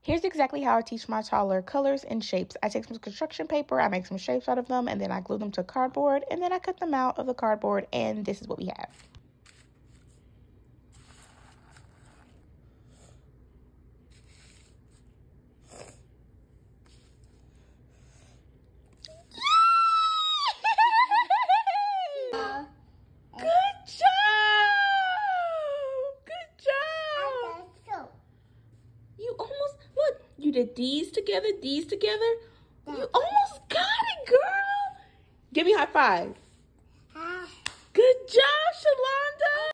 Here's exactly how I teach my toddler colors and shapes. I take some construction paper, I make some shapes out of them, and then I glue them to cardboard, and then I cut them out of the cardboard, and this is what we have. You did these together. You almost got it, girl. Give me a high five. Good job.